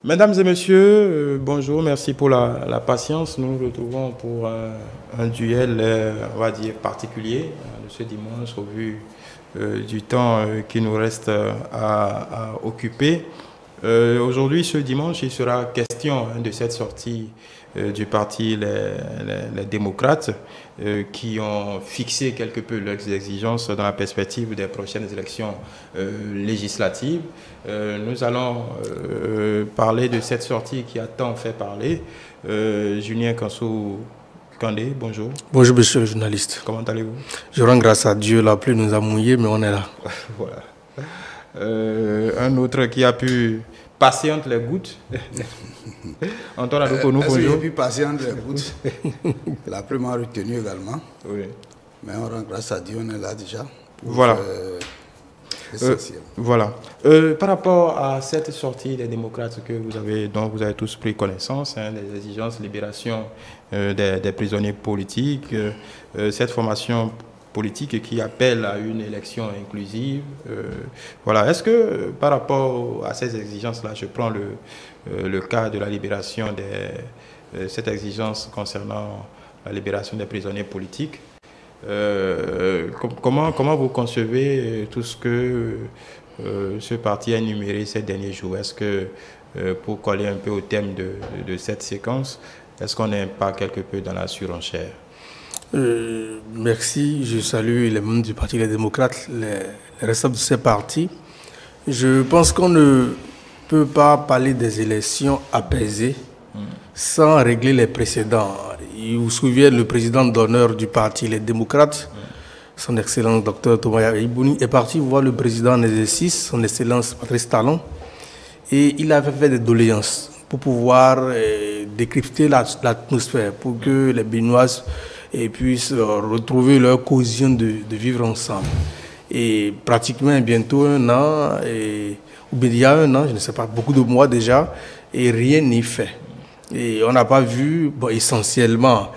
Mesdames et messieurs, bonjour, merci pour la patience. Nous nous retrouvons pour un duel, on va dire, particulier de ce dimanche au vu du temps qui nous reste à occuper. Aujourd'hui, ce dimanche, il sera question de cette sortie du parti les démocrates qui ont fixé quelque peu leurs exigences dans la perspective des prochaines élections législatives. Nous allons parler de cette sortie qui a tant fait parler. Julien Kansou-Kandé, bonjour. Bonjour monsieur le journaliste. Comment allez-vous? Je rends grâce à Dieu, la pluie nous a mouillés, mais on est là. Voilà. Un autre qui a pu passer entre les gouttes. Antoine Adoukonou, bonjour. J'ai pu passer entre les gouttes. La pluie m'a retenu également. Oui. Mais on rend grâce à Dieu, on est là déjà. Voilà. Voilà. Par rapport à cette sortie des démocrates dont vous avez tous pris connaissance, des exigences, libération des prisonniers politiques, cette formation politique qui appelle à une élection inclusive. Voilà. Est-ce que par rapport à ces exigences-là, je prends le cas de la libération cette exigence concernant la libération des prisonniers politiques, comment vous concevez tout ce que ce parti a énuméré ces derniers jours? Est-ce que, pour coller un peu au thème de cette séquence, est-ce qu'on n'est pas quelque peu dans la surenchère? Merci, je salue les membres du Parti des démocrates, les responsables de ces partis. Je pense qu'on ne peut pas parler des élections apaisées sans régler les précédents. Il vous souvient, le président d'honneur du Parti les démocrates, son Excellence Dr Thomas Yahibouni, est parti voir le président en exercice, son Excellence Patrice Talon, et il avait fait des doléances pour pouvoir décrypter l'atmosphère, pour que les Béninois puissent retrouver leur cohésion de vivre ensemble. Et pratiquement bientôt un an, ou bien il y a un an, je ne sais pas, beaucoup de mois déjà, et rien n'est fait. Et on n'a pas vu, essentiellement,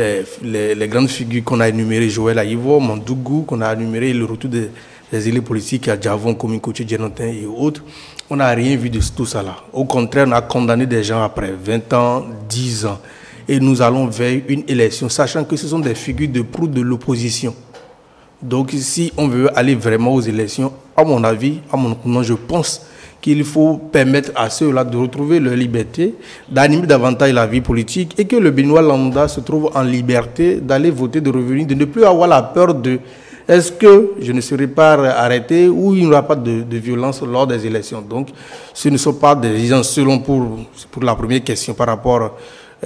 les grandes figures qu'on a énumérées, Joël Aïvo, Mandougou, qu'on a énuméré, le retour des élus politiques à Djavon, comme Koché, Djenotin et autres. On n'a rien vu de tout ça là. Au contraire, on a condamné des gens après 20 ans, 10 ans. Et nous allons vers une élection, sachant que ce sont des figures de proue de l'opposition. Donc si on veut aller vraiment aux élections, à mon avis, je pense qu'il faut permettre à ceux-là de retrouver leur liberté, d'animer davantage la vie politique et que le Béninois lambda se trouve en liberté d'aller voter, de revenir, de ne plus avoir la peur de est-ce que je ne serai pas arrêté ou il n'y aura pas de violence lors des élections. Donc ce ne sont pas des exigences selon pour la première question par rapport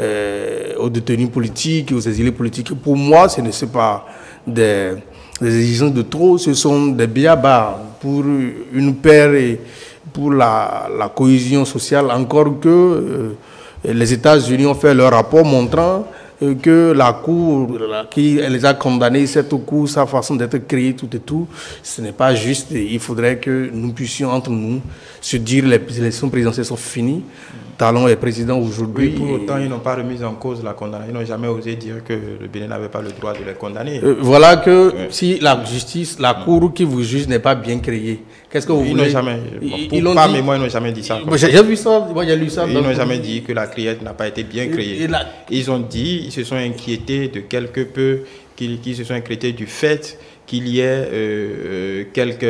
aux détenus politiques, aux exilés politiques. Pour moi, ce ne sont pas des exigences de trop, ce sont des b.a.-ba pour une paix et pour la cohésion sociale, encore que les États-Unis ont fait leur rapport montrant que la Cour qui les a condamnés, cette Cour, sa façon d'être créée, tout et tout, ce n'est pas juste. Il faudrait que nous puissions entre nous se dire les élections présidentielles sont finies. Talon est président aujourd'hui. Oui, pour autant, ils n'ont pas remis en cause la condamnation. Ils n'ont jamais osé dire que le Bénin n'avait pas le droit de les condamner. Voilà que si la justice, la Cour qui vous juge n'est pas bien créée, qu'est-ce que vous voulez? Ils n'ont jamais, ils n'ont jamais dit ça. J'ai vu ça, moi j'ai lu ça. Ils n'ont jamais dit que la criette n'a pas été bien créée. Ils ont dit, ils se sont inquiétés de quelque peu, qu'ils se sont inquiétés du fait qu'il y ait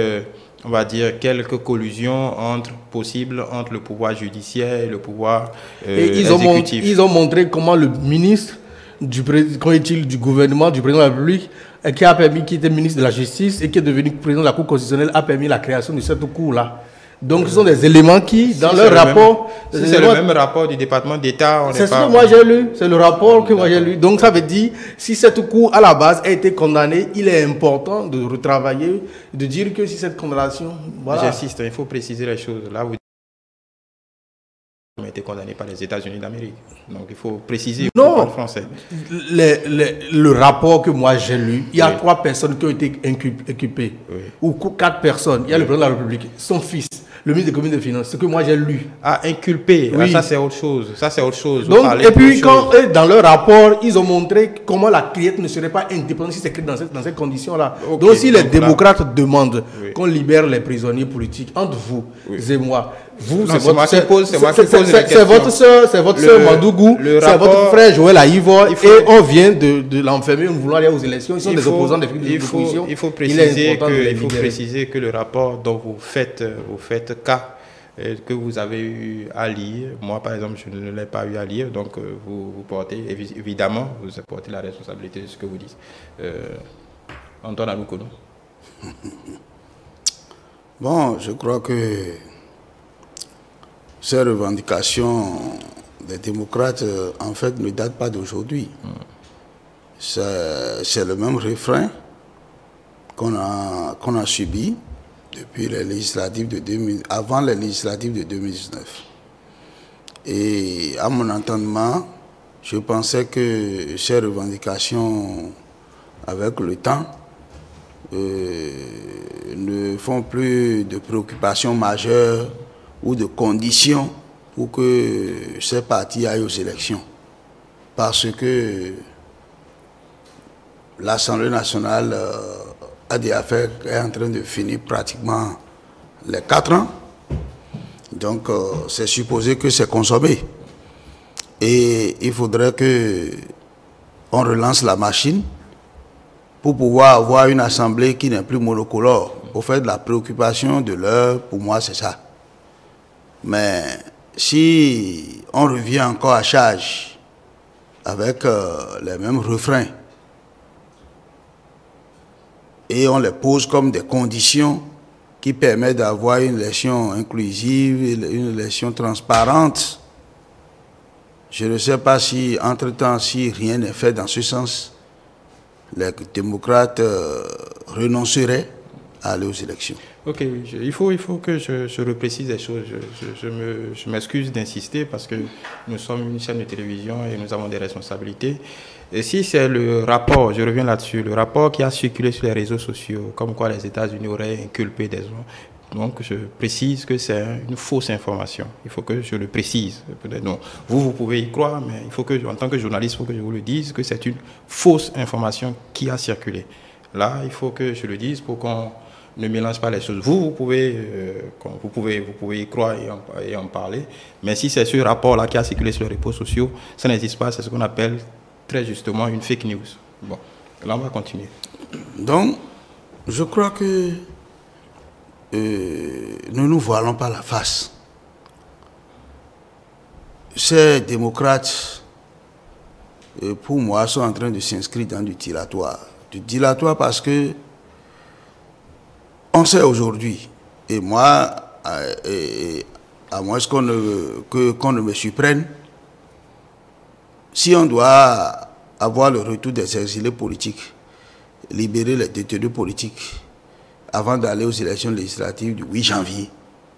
on va dire, quelques collusions possibles entre le pouvoir judiciaire et le pouvoir exécutif. Ils ont montré comment le ministre du gouvernement, du président de la République, qui était ministre de la Justice et qui est devenu président de la Cour constitutionnelle, a permis la création de cette cour-là. Donc ce sont des éléments qui, dans leur rapport... C'est le même rapport du département d'État. C'est ce que moi j'ai lu, c'est le rapport que moi j'ai lu. Donc ça veut dire, si cette cour à la base a été condamnée, il est important de retravailler, de dire que si cette condamnation... Voilà. J'insiste, il faut préciser les choses. Là, vous ont été condamnés par les États-Unis d'Amérique. Donc il faut préciser non, le français. Le rapport que moi j'ai lu, il y a 3 personnes qui ont été inculpées, ou 4 personnes. Il y a le président de la République, son fils, le ministre des Communes et des Finances, ce que moi j'ai lu. Ah, inculpé, oui. Ça c'est autre chose. Ça c'est autre chose. Donc, et puis dans leur rapport, ils ont montré comment la criette ne serait pas indépendante si c'est écrit dans ces conditions-là. Okay. Donc si les démocrates demandent qu'on libère les prisonniers politiques, entre vous et moi, Vous, c'est moi qui pose la question. C'est votre soeur Mandougou, c'est votre frère Joël Aïvo, et on vient de l'enfermer, nous voulons aller aux élections. Ils sont des opposants des oppositions. Il faut préciser que le rapport dont vous faites cas, que vous avez eu à lire, moi par exemple je ne l'ai pas eu à lire, donc vous portez, évidemment, vous portez la responsabilité de ce que vous dites. Antoine Aloukono. Bon, je crois que ces revendications des démocrates, en fait, ne datent pas d'aujourd'hui. C'est le même refrain qu'on a subi depuis les législatives avant les législatives de 2019. Et à mon entendement, je pensais que ces revendications, avec le temps, ne font plus de préoccupations majeures ou de conditions pour que ces partis aillent aux élections. Parce que l'Assemblée nationale est en train de finir pratiquement les 4 ans. Donc c'est supposé que c'est consommé. Et il faudrait qu'on relance la machine pour pouvoir avoir une assemblée qui n'est plus monocolore. Au fait de la préoccupation de l'heure, pour moi, c'est ça. Mais si on revient encore à charge avec les mêmes refrains et on les pose comme des conditions qui permettent d'avoir une élection inclusive, une élection transparente, je ne sais pas si, entre-temps, si rien n'est fait dans ce sens, les démocrates renonceraient à aller aux élections. Ok, il faut que je reprécise des choses. Je m'excuse d'insister parce que nous sommes une chaîne de télévision et nous avons des responsabilités. Et si c'est le rapport, je reviens là-dessus, le rapport qui a circulé sur les réseaux sociaux, comme quoi les États-Unis auraient inculpé des gens, donc je précise que c'est une fausse information. Il faut que je le précise. Non, vous pouvez y croire, mais il faut que, en tant que journaliste, il faut que je vous le dise que c'est une fausse information qui a circulé. Là, il faut que je le dise pour qu'on ne mélange pas les choses. Vous pouvez y croire et en parler, mais si c'est ce rapport-là qui a circulé sur les réseaux sociaux, ça n'existe pas, c'est ce qu'on appelle très justement une fake news. Bon, là on va continuer. Donc, je crois que nous nous voilons pas la face. Ces démocrates, pour moi, sont en train de s'inscrire dans du dilatoire. Du dilatoire parce que on sait aujourd'hui, et moi, à moins qu'on ne me surprenne, si on doit avoir le retour des exilés politiques, libérer les détenus politiques avant d'aller aux élections législatives du 8 janvier,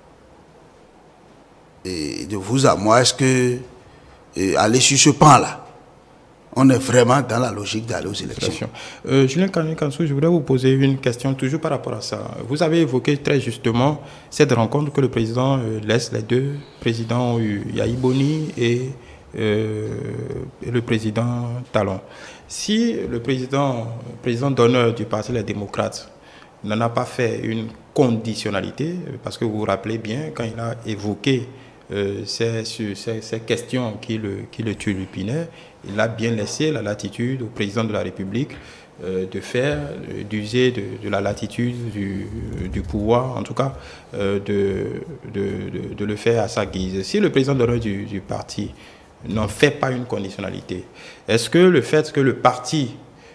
et de vous à moi, est-ce que aller sur ce pan-là, on est vraiment dans la logique d'aller aux élections? Julien Kansou, je voudrais vous poser une question toujours par rapport à ça. Vous avez évoqué très justement cette rencontre que le président laisse, les deux présidents Yahi Boni et le président Talon. Si le président d'honneur du Parti des démocrates n'en a pas fait une conditionnalité, parce que vous vous rappelez bien, quand il a évoqué ces questions qui le turlupinaient, il a bien laissé la latitude au président de la République d'user de la latitude du pouvoir, en tout cas, de le faire à sa guise. Si le président d'honneur du parti n'en fait pas une conditionnalité, est-ce que le fait que le parti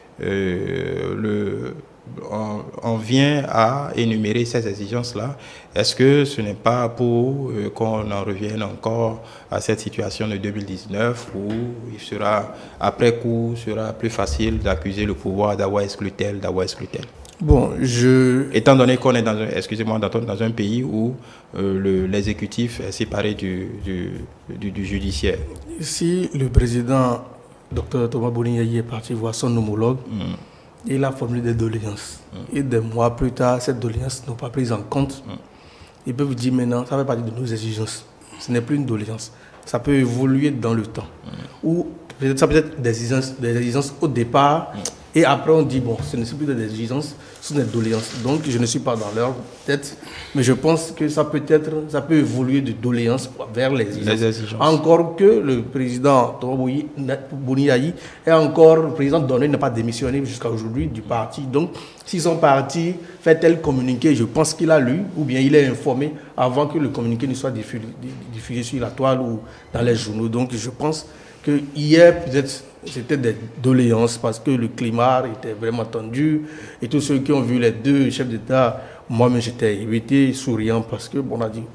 on vient à énumérer ces exigences-là, est-ce que ce n'est pas pour qu'on en revienne encore à cette situation de 2019 où il sera, après coup, sera plus facile d'accuser le pouvoir d'avoir exclu tel, Bon, étant donné qu'on est dans un pays où l'exécutif est séparé du judiciaire. Si le président Dr Thomas Boni est parti voir son homologue, il a formulé des doléances. Et des mois plus tard, ces doléances n'ont pas pris en compte. Ils peuvent dire maintenant, ça fait partie de nos exigences. Ce n'est plus une doléance. Ça peut évoluer dans le temps. Ou ça peut être des exigences au départ Et après, on dit, bon, ce ne sont plus des exigences, ce sont des doléances. Donc, je ne suis pas dans leur tête, mais je pense que ça peut évoluer de doléances vers les exigences. Encore que le président Boni Yayi est encore, le président Donné n'a pas démissionné jusqu'à aujourd'hui du parti. Donc, si son parti fait tel communiqué, je pense qu'il a lu, ou bien il est informé avant que le communiqué ne soit diffusé sur la toile ou dans les journaux. Donc, je pense que hier, peut-être, c'était des doléances parce que le climat était vraiment tendu. Et tous ceux qui ont vu les deux chefs d'État, moi-même j'étais irrité, souriant parce que, bon, on a dit,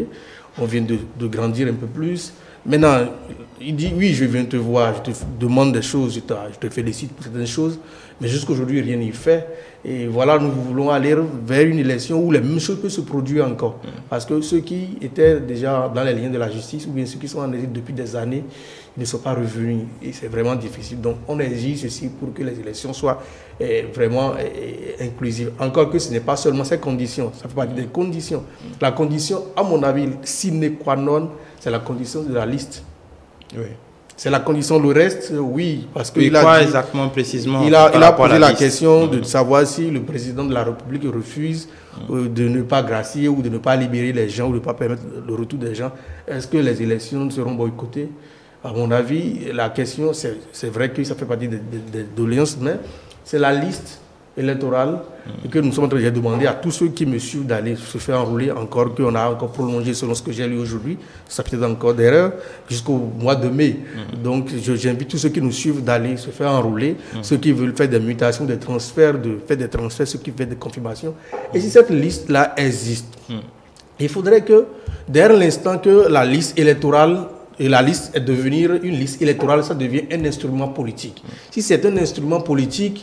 on vient de grandir un peu plus. Maintenant, il dit, oui, je viens te voir, je te demande des choses, je te félicite pour certaines choses, mais jusqu'aujourd'hui, rien n'y fait. Et voilà, nous voulons aller vers une élection où les mêmes choses peuvent se produire encore. Parce que ceux qui étaient déjà dans les liens de la justice, ou bien ceux qui sont en exil depuis des années, ils ne sont pas revenus. Et c'est vraiment difficile. Donc, on exige ceci pour que les élections soient vraiment inclusives. Encore que ce n'est pas seulement ces conditions, ça fait partie des conditions. La condition, à mon avis, sine qua non, c'est la condition de la liste. Oui. C'est la condition. Le reste, oui, parce que exactement, précisément. Il a posé la question de savoir si le président de la République refuse de ne pas gracier ou de ne pas libérer les gens ou de ne pas permettre le retour des gens. Est-ce que les élections seront boycottées? À mon avis, la question, c'est vrai que ça fait partie des doléances, mais c'est la liste électorale que nous sommes en train de demander à tous ceux qui me suivent d'aller se faire enrouler, encore qu'on a encore prolongé selon ce que j'ai lu aujourd'hui, ça peut être encore d'erreur, jusqu'au mois de mai. Donc j'invite tous ceux qui nous suivent d'aller se faire enrouler, ceux qui veulent faire des mutations, des transferts, ceux qui font des confirmations. Et si cette liste-là existe, il faudrait que, dès l'instant que la liste électorale et la liste est devenir une liste électorale, ça devient un instrument politique. Si c'est un instrument politique,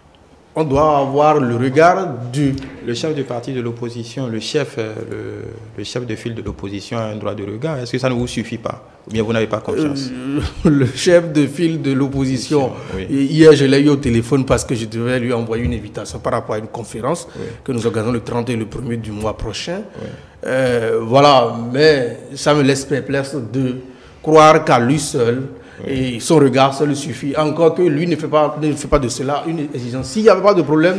on doit avoir le regard Le chef de parti de l'opposition, le chef de file de l'opposition a un droit de regard. Est-ce que ça ne vous suffit pas? Ou bien vous n'avez pas confiance? Le chef de file de l'opposition, hier je l'ai eu au téléphone parce que je devais lui envoyer une invitation par rapport à une conférence que nous organisons le 30 et le 1er du mois prochain. Voilà, mais ça me laisse perplexe de croire qu'à lui seul, et son regard seul suffit. Encore que lui ne fait pas de cela une exigence. S'il n'y avait pas de problème,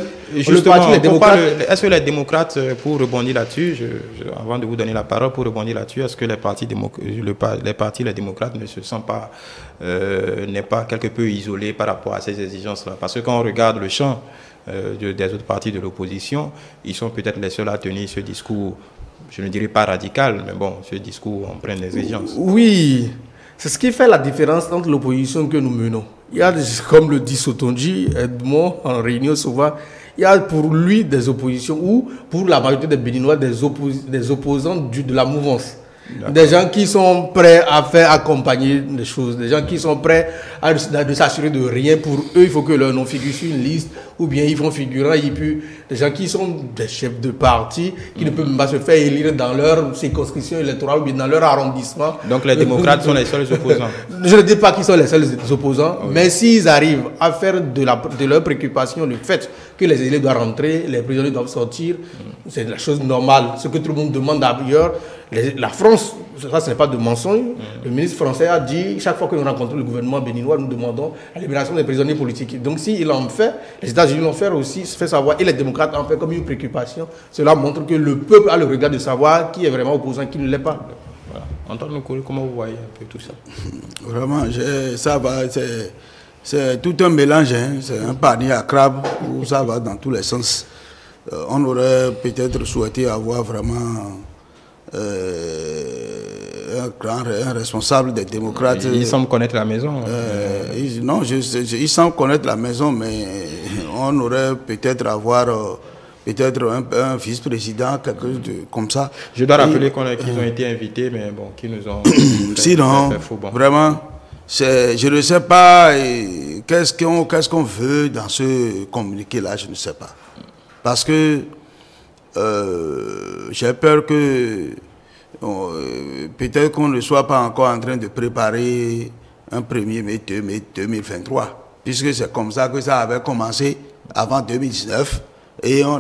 est-ce que les démocrates, pour rebondir là-dessus, avant de vous donner la parole, pour rebondir là-dessus, est-ce que les partis démocrates ne se sentent pas, n'est pas quelque peu isolés par rapport à ces exigences-là? Parce que quand on regarde le champ des autres partis de l'opposition, ils sont peut-être les seuls à tenir ce discours, je ne dirais pas radical, mais bon, ce discours empreint d'exigence. Oui. C'est ce qui fait la différence entre l'opposition que nous menons. Il y a, comme le dit Sotonji, Edmond, en réunion souvent, il y a pour lui des oppositions ou pour la majorité des Béninois des opposants de la mouvance. Des gens qui sont prêts à faire accompagner les choses, des gens qui sont prêts à s'assurer de rien. Pour eux, il faut que leur nom figure sur une liste, ou bien ils vont figurer, des gens qui sont des chefs de parti, qui ne peuvent même pas se faire élire dans leur circonscription électorale ou bien dans leur arrondissement. Donc les démocrates sont les seuls opposants? Je ne dis pas qu'ils sont les seuls opposants, mais s'ils arrivent à faire de leur préoccupation le fait que les élèves doivent rentrer, les prisonniers doivent sortir, c'est la chose normale. Ce que tout le monde demande d'ailleurs, la France, ça ce n'est pas de mensonge. Le ministre français a dit, chaque fois que nous rencontrons le gouvernement béninois, nous demandons la libération des prisonniers politiques. Donc s'il en fait, les États-Unis l'ont fait aussi, se fait savoir, et les démocrates en fait comme une préoccupation. Cela montre que le peuple a le regard de savoir qui est vraiment opposant, qui ne l'est pas. Voilà. Antoine Nkoulou, comment vous voyez un peu tout ça? Vraiment, ça va, c'est tout un mélange, hein. C'est un panier à crabes où ça va dans tous les sens. On aurait peut-être souhaité avoir vraiment un responsable des démocrates. Il semble connaître la maison. Non, il semble connaître la maison, mais on aurait peut-être avoir un vice-président, quelque chose comme ça. Je dois rappeler qu'ils ont été invités, mais bon, qui nous ont sinon, fait faux, bon. Vraiment, je ne sais pas qu'est-ce qu'on veut dans ce communiqué-là, je ne sais pas. Parce que j'ai peur que peut-être qu'on ne soit pas encore en train de préparer un 1er mai 2023, puisque c'est comme ça que ça avait commencé avant 2019, et on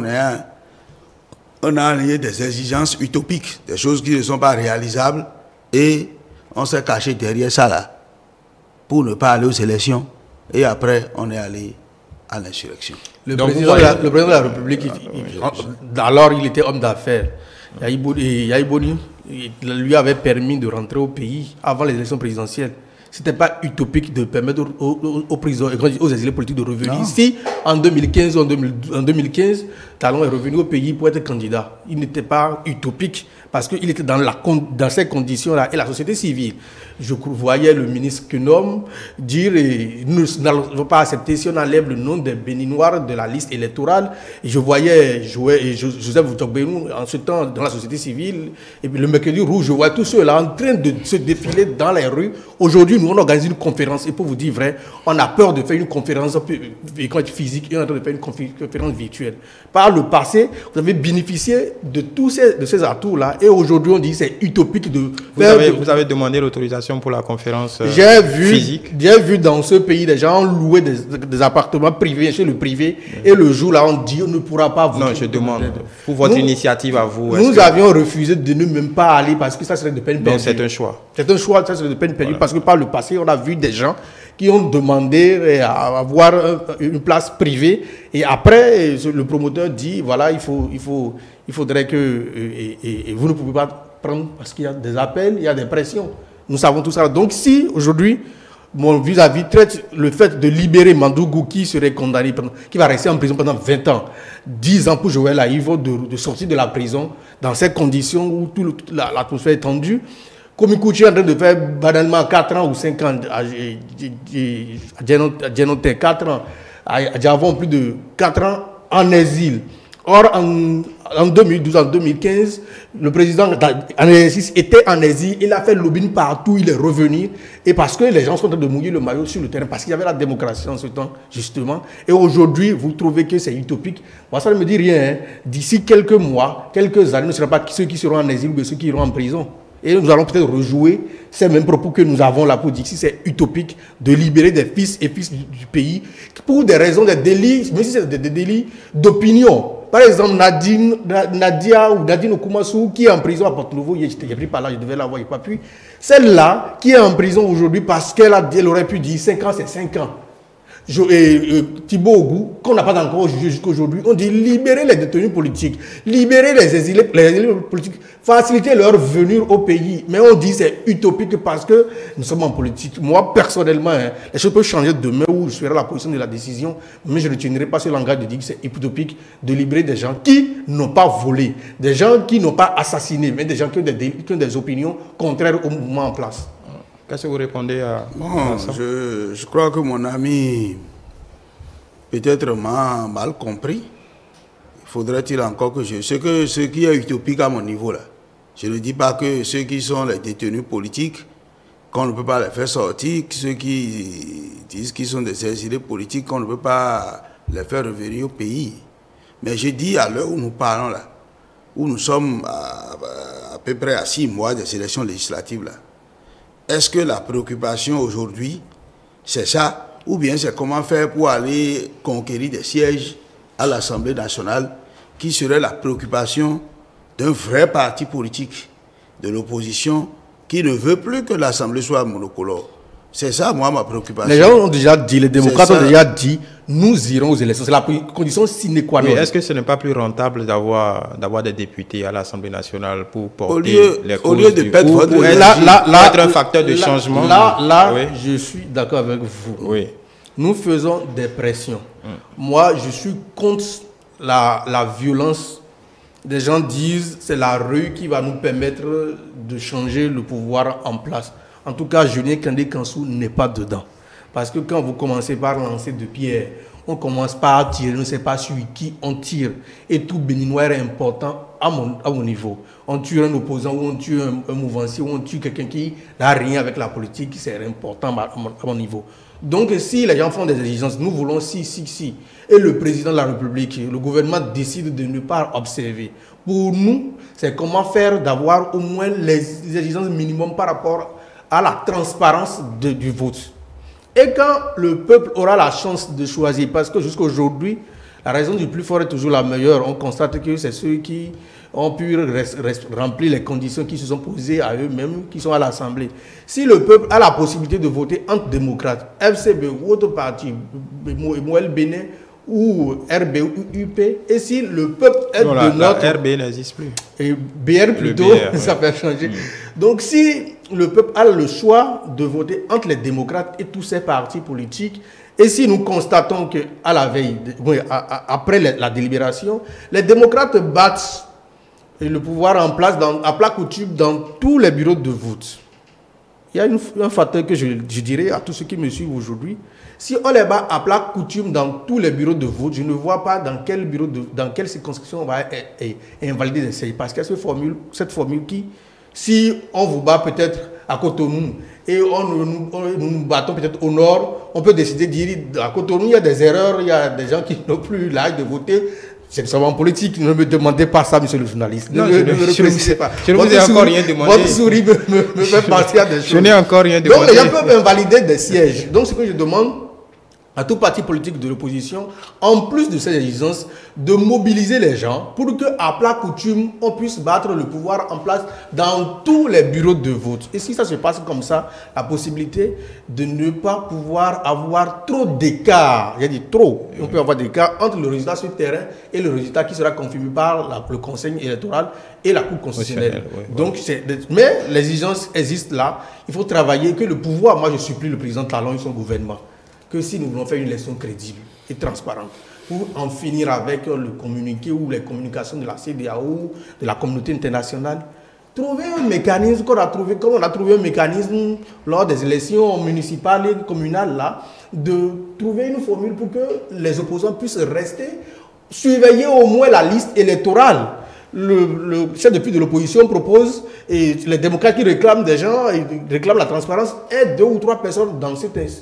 a des exigences utopiques, des choses qui ne sont pas réalisables, et on s'est caché derrière ça là, pour ne pas aller aux élections, et après on est allé à l'insurrection. Le président de la République, alors il était homme d'affaires. Yahi Boni lui avait permis de rentrer au pays avant les élections présidentielles. Ce n'était pas utopique de permettre aux prisonniers, aux exilés politiques de revenir. Non. Si en 2015 Talon est revenu au pays pour être candidat, il n'était pas utopique parce qu'il était dans ces conditions-là. Et la société civile, je voyais le ministre Kenom dire nous n'allons pas accepter si on enlève le nom des Béninois de la liste électorale. Et je voyais Joseph Djokbenou en ce temps dans la société civile. Et puis le mercredi rouge, je voyais tous ceux-là en train de se défiler dans les rues. Aujourd'hui, nous on organise une conférence. Et pour vous dire vrai, on a peur de faire une conférence physique et on est en train de faire une conférence virtuelle. Par le passé, vous avez bénéficié de tous ces atouts-là. Et aujourd'hui, on dit que c'est utopique de faire... Vous avez demandé l'autorisation pour la conférence physique. J'ai vu dans ce pays des gens louer des appartements privés chez le privé. Et le jour-là, on dit on ne pourra pas vous... Non, je demande pour votre initiative à vous. Nous avions refusé de ne même pas aller parce que ça serait de peine perdue. Donc c'est un choix. C'est un choix, ça serait de peine perdue. Voilà. Parce que par le passé, on a vu des gens qui ont demandé à avoir une place privée. Et après, le promoteur dit, voilà, il faudrait que... Et vous ne pouvez pas prendre parce qu'il y a des appels, il y a des pressions. Nous savons tout ça. Donc si, aujourd'hui, mon vis-à-vis traite le fait de libérer Mandougou qui serait condamné, qui va rester en prison pendant 20 ans, 10 ans pour Joël Aïvo de sortir de la prison, dans ces conditions où toute l'atmosphère est tendue, Komikouchi est en train de faire banalement 4 ans ou 5 ans à Djenote, 4 ans, à Djavon plus de 4 ans en exil. Or, en 2012, en 2015, le président en exercice était en exil, il a fait le lobbying partout, il est revenu. Et parce que les gens sont en train de mouiller le maillot sur le terrain, parce qu'il y avait la démocratie en ce temps, justement. Et aujourd'hui, vous trouvez que c'est utopique. Moi, ça ne me dit rien. Hein. D'ici quelques mois, quelques années, ce ne sera pas ceux qui seront en exil, mais ceux qui iront en prison. Et nous allons peut-être rejouer ces mêmes propos que nous avons là pour dire que c'est utopique de libérer des fils et fils du pays pour des raisons de délits, même si c'est des délits d'opinion. Par exemple, Nadia ou Nadine Okumasu qui est en prison à Porto-Nouveau, j'ai pris par là, je devais la voir, il n'y a pas pu. Celle-là qui est en prison aujourd'hui parce qu'elle aurait pu dire 5 ans, c'est 5 ans. Thibaut Ogou, qu'on n'a pas encore jugé jusqu'aujourd'hui, on dit libérer les détenus politiques, libérer les exilés politiques, faciliter leur venue au pays. Mais on dit c'est utopique parce que nous sommes en politique. Moi, personnellement, les choses peuvent changer demain où je serai la position de la décision, mais je ne retiendrai pas ce langage de dire que c'est utopique de libérer des gens qui n'ont pas volé, des gens qui n'ont pas assassiné, mais des gens qui ont des opinions contraires au mouvement en place. Qu'est-ce que vous répondez à ça? Je crois que mon ami peut-être m'a mal compris. Faudrait-il encore que ce qui est utopique à mon niveau là, je ne dis pas que ceux qui sont les détenus politiques, qu'on ne peut pas les faire sortir, ceux qui disent qu'ils sont des exilés politiques, qu'on ne peut pas les faire revenir au pays. Mais je dis à l'heure où nous parlons là, où nous sommes à peu près à 6 mois des élections législatives là, est-ce que la préoccupation aujourd'hui, c'est ça, ou bien c'est comment faire pour aller conquérir des sièges à l'Assemblée nationale, qui serait la préoccupation d'un vrai parti politique de l'opposition qui ne veut plus que l'Assemblée soit monocolore. C'est ça, moi, ma préoccupation. Les gens ont déjà dit, les démocrates ont déjà dit, nous irons aux élections. C'est la condition sine qua non. Mais est-ce que ce n'est pas plus rentable d'avoir des députés à l'Assemblée nationale pour porter les causes au lieu de perdre votre être un facteur de changement? Oui. Je suis d'accord avec vous. Oui. Nous faisons des pressions. Moi, je suis contre la violence. Des gens disent c'est la rue qui va nous permettre de changer le pouvoir en place. En tout cas, Julien Kandé Kansou n'est pas dedans. Parce que quand vous commencez par lancer de pierres, on commence par à tirer, on ne sait pas sur qui on tire. Et tout Béninois est important à mon niveau. On tue un opposant, ou on tue un mouvancier, ou on tue quelqu'un qui n'a rien avec la politique, c'est important à mon niveau. Donc si les gens font des exigences, nous voulons si, et le président de la République, le gouvernement décide de ne pas observer. Pour nous, c'est comment faire d'avoir au moins les exigences minimum par rapport à la transparence du vote. Et quand le peuple aura la chance de choisir, parce que jusqu'à aujourd'hui, la raison du plus fort est toujours la meilleure. On constate que c'est ceux qui ont pu remplir les conditions qui se sont posées à eux-mêmes, qui sont à l'Assemblée. Si le peuple a la possibilité de voter entre démocrates, FCB ou autre parti, Moël Bénin ou RB ou UP, et si le peuple est de notre... La RB n'existe plus. Et BR plutôt, BR, ça peut changer. Donc si le peuple a le choix de voter entre les démocrates et tous ces partis politiques, et si nous constatons qu'à la veille, après la délibération, les démocrates battent le pouvoir en place à plat coutume dans tous les bureaux de vote, il y a un facteur que je dirais à tous ceux qui me suivent aujourd'hui. Si on les bat à plat coutume dans tous les bureaux de vote, je ne vois pas dans quelle circonscription on va invalider les essais. Parce que cette formule qui, si on vous bat peut-être à Cotonou et nous nous battons peut-être au nord, on peut décider de dire à Cotonou, il y a des erreurs, il y a des gens qui n'ont plus l'âge de voter. C'est seulement politique, ne me demandez pas ça, monsieur le journaliste. Non, je ne vous ai encore rien demandé. Votre souris me fait penser à des choses. Je n'ai encore rien demandé. Donc les gens peuvent invalider des sièges. Donc ce que je demande à tout parti politique de l'opposition, en plus de ces exigences, de mobiliser les gens pour qu'à plat coutume, on puisse battre le pouvoir en place dans tous les bureaux de vote. Et si ça se passe comme ça, la possibilité de ne pas pouvoir avoir trop d'écart, j'ai dit trop, on peut avoir des écarts entre le résultat sur le terrain et le résultat qui sera confirmé par le Conseil électoral et la Cour constitutionnelle. Donc, mais les exigences existent là. Il faut travailler que le pouvoir, moi je supplie le président Talon et son gouvernement, que si nous voulons faire une élection crédible et transparente, pour en finir avec le communiqué ou les communications de la CEDEAO, de la communauté internationale, trouver un mécanisme comme on a trouvé un mécanisme lors des élections municipales et communales, là, de trouver une formule pour que les opposants puissent rester, surveiller au moins la liste électorale. Le chef de l'opposition propose, et les démocrates qui réclament des gens, réclament la transparence, et 2 ou 3 personnes dans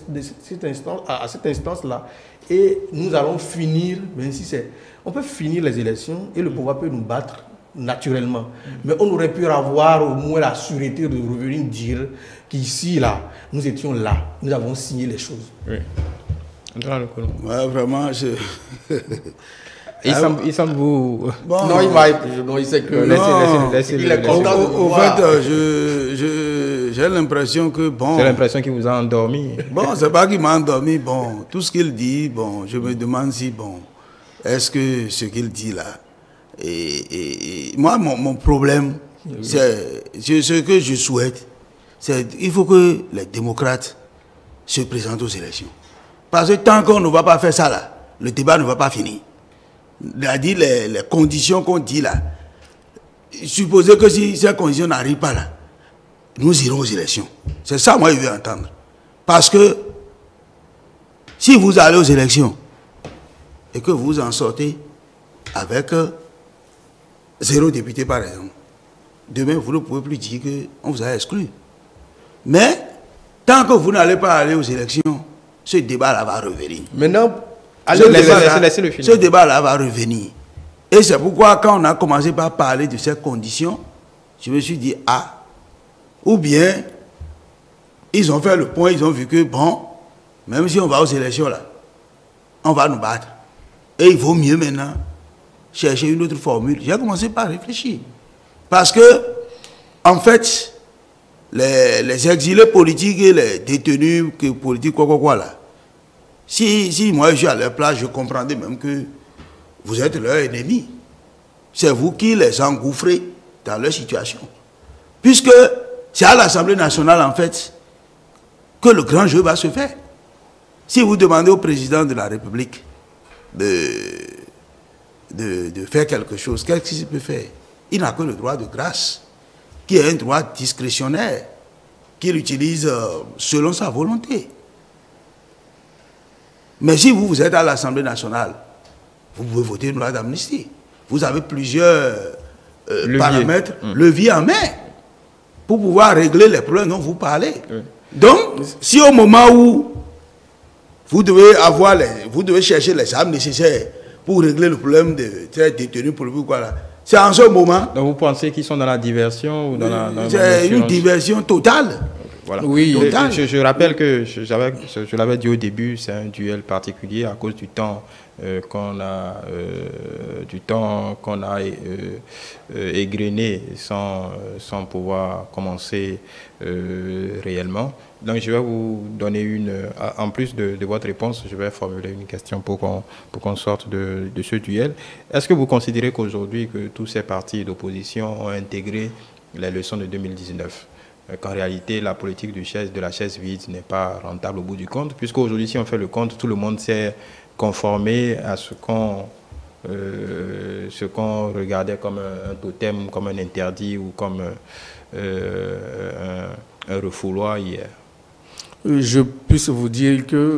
à cette instance-là. Et nous allons finir, même si on peut finir les élections et le pouvoir peut nous battre naturellement. Mais on aurait pu avoir au moins la sûreté de revenir dire qu'ici, là, nous étions là, nous avons signé les choses. Oui. Ouais, vraiment, Il semble vous... Bon, non, il sait que... Il est content de au fait, j'ai l'impression que... Bon, c'est l'impression qu'il vous a endormi. Bon, c'est pas qu'il m'a endormi. Bon, tout ce qu'il dit, bon, je me demande si, bon, est-ce que ce qu'il dit là... Et moi, mon problème, c'est ce que je souhaite, c'est qu'il faut que les démocrates se présentent aux élections. Parce que tant qu'on ne va pas faire ça là, le débat ne va pas finir. C'est-à-dire les conditions qu'on dit là, supposez que si ces conditions n'arrivent pas là, nous irons aux élections. C'est ça moi je veux entendre. Parce que si vous allez aux élections et que vous en sortez avec 0 député par exemple, demain vous ne pouvez plus dire qu'on vous a exclu. Mais tant que vous n'allez pas aller aux élections, ce débat-là va revenir. Maintenant, ce débat-là va revenir. Et c'est pourquoi quand on a commencé par parler de ces conditions, je me suis dit, ah, ou bien, ils ont fait le point, ils ont vu que, bon, même si on va aux élections là, on va nous battre. Et il vaut mieux maintenant chercher une autre formule. J'ai commencé par réfléchir. Parce que, en fait, les exilés politiques et les détenus politiques, quoi là, si moi je suis à leur place, je comprendrais même que vous êtes leur ennemi. C'est vous qui les engouffrez dans leur situation. Puisque c'est à l'Assemblée nationale, en fait, que le grand jeu va se faire. Si vous demandez au président de la République de faire quelque chose, qu'est-ce qu'il peut faire? Il n'a que le droit de grâce, qui est un droit discrétionnaire, qu'il utilise selon sa volonté. Mais si vous êtes à l'Assemblée nationale, vous pouvez voter une loi d'amnistie. Vous avez plusieurs paramètres, leviers en main, pour pouvoir régler les problèmes dont vous parlez. Oui. Donc, si au moment où vous devez chercher les armes nécessaires pour régler le problème de détenus politiques, c'est en ce moment... Donc vous pensez qu'ils sont dans la diversion ou dans c'est une diversion totale. Voilà. Oui. Je rappelle que je l'avais dit au début, c'est un duel particulier à cause du temps qu'on a égrené sans pouvoir commencer réellement. Donc je vais vous donner en plus de votre réponse, je vais formuler une question pour qu'on sorte de ce duel. Est-ce que vous considérez qu'aujourd'hui que tous ces partis d'opposition ont intégré les leçons de 2019? Qu'en réalité, la politique de la chaise vide n'est pas rentable au bout du compte, puisqu'aujourd'hui, si on fait le compte, tout le monde s'est conformé à ce qu'on regardait comme un totem, comme un interdit ou comme un refouloir hier. Je puisse vous dire que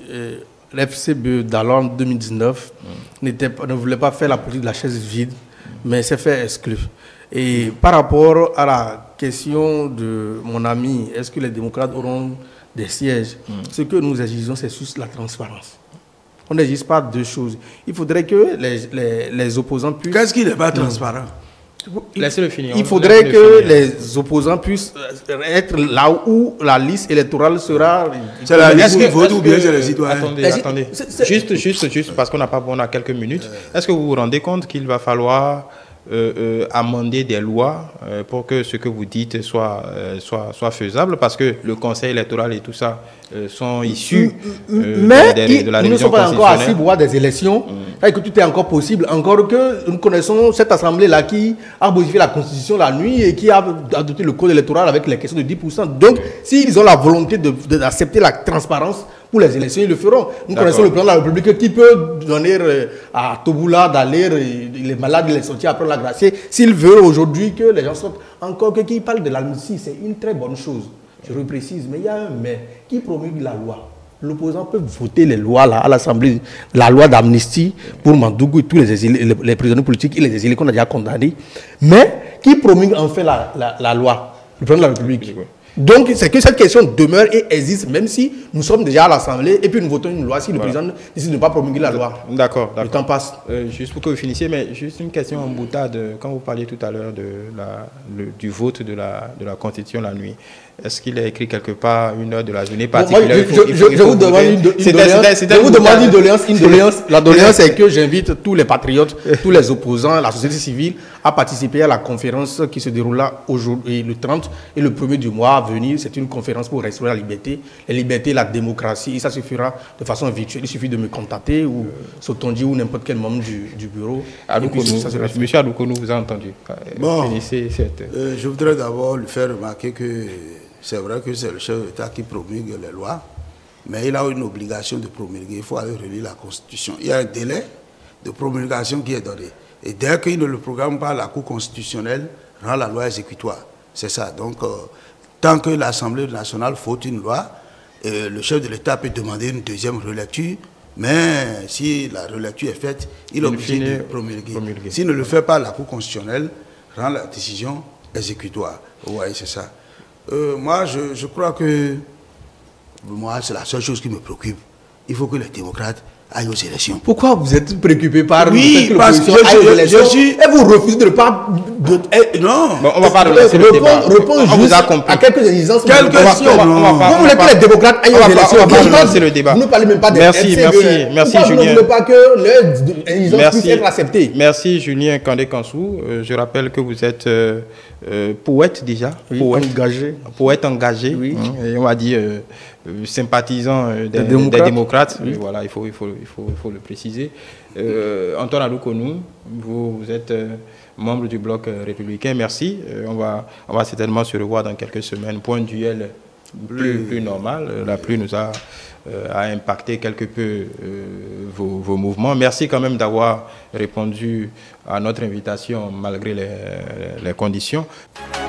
l'FCBE d'alors 2019 ne voulait pas faire la politique de la chaise vide, mais s'est fait exclure. Et par rapport à la question de mon ami, est-ce que les démocrates auront des sièges? Ce que nous exigeons, c'est juste la transparence. On n'exige pas deux choses. Il faudrait que les opposants puissent... Qu'est-ce qui n'est pas transparent? Laissez-le finir. Il faudrait que les opposants puissent être là où la liste électorale sera... C'est la liste qui vote ou bien c'est les citoyens? Attendez. Juste parce qu'on a quelques minutes. Est-ce que vous vous rendez compte qu'il va falloir amender des lois pour que ce que vous dites soit faisable, parce que le conseil électoral et tout ça sont issus de la révision constitutionnelle. Nous ne sommes pas encore à 6 mois des élections, et que tout est encore possible, encore que nous connaissons cette assemblée-là qui a modifié la constitution la nuit et qui a adopté le code électoral avec les questions de 10%. Donc, s'ils ont la volonté d'accepter la transparence pour les élections, ils le feront. Nous connaissons le président de la République qui peut donner à Toboula d'aller, les malades, les sortir après la gracier. S'il veut aujourd'hui que les gens sortent, encore que qui parle de l'amnistie, c'est une très bonne chose. Je reprécise, mais il y a un mais qui promulgue la loi. L'opposant peut voter les lois là, à l'Assemblée, la loi d'amnistie pour Mandougou et tous les prisonniers politiques et les exilés qu'on a déjà condamnés. Mais qui promulgue en fait la loi? Le président de la République. Donc, c'est que cette question demeure et existe, même si nous sommes déjà à l'Assemblée et puis nous votons une loi. Si le président décide de ne pas promulguer la loi, le temps passe. Juste pour que vous finissiez, mais juste une question en boutade. Quand vous parliez tout à l'heure du vote de la Constitution la nuit, est-ce qu'il est écrit quelque part une heure de la journée particulière? Je vous demande une doléance. La doléance est que j'invite tous les patriotes, tous les opposants, la société civile à participer à la conférence qui se déroulera aujourd'hui, le 30 et le 1er du mois à venir. C'est une conférence pour restaurer la liberté, la démocratie. Et ça se fera de façon virtuelle. Il suffit de me contacter ou Sotondi ou n'importe quel membre du bureau. Monsieur Adoukonou, vous a entendu. Bon, je voudrais d'abord lui faire remarquer que c'est vrai que c'est le chef d'État qui promulgue les lois, mais il a une obligation de promulguer. Il faut aller relire la Constitution. Il y a un délai de promulgation qui est donné. Et dès qu'il ne le programme pas, la Cour constitutionnelle rend la loi exécutoire. C'est ça. Donc, tant que l'Assemblée nationale vote une loi, le chef de l'État peut demander une deuxième relecture, mais si la relecture est faite, il est obligé de promulguer. S'il ne le fait pas, la Cour constitutionnelle rend la décision exécutoire. Oui, c'est ça. Moi, je crois que c'est la seule chose qui me préoccupe. Il faut que les démocrates aillent aux élections. Pourquoi vous êtes préoccupé par parce que je suis... Et vous refusez de ne pas... non. Bon, on va pas laisser le débat. Répondre juste à quelques exigences. Quelles questions? Vous voulez que les démocrates aillent aux élections. On va pas lancer le débat. Vous ne parlez même pas des merci Julien. Vous ne voulez pas que les exigences puissent être acceptées. Merci Julien Kandé-Kansou. Je rappelle que vous êtes poète déjà. Poète engagé. Oui. Et on va dire... sympathisant des démocrates. Oui. Voilà, il faut le préciser. Antoine Adoukonou, vous êtes membre du bloc républicain. Merci. On va certainement se revoir dans quelques semaines pour un duel plus normal. La pluie nous a impacté quelque peu vos mouvements. Merci quand même d'avoir répondu à notre invitation malgré les conditions.